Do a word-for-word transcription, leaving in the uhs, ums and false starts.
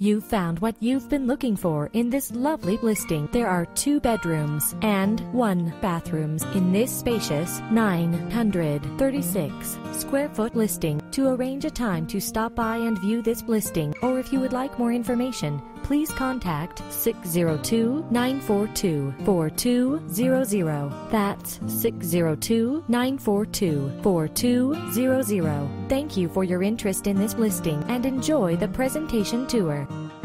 You found what you've been looking for in this lovely listing. There are two bedrooms and one bathrooms in this spacious nine hundred thirty-six square foot listing. To arrange a time to stop by and view this listing, or if you would like more information, please contact six zero two, nine four two, four two zero zero. That's six zero two, nine four two, four two zero zero. Thank you for your interest in this listing and enjoy the presentation tour.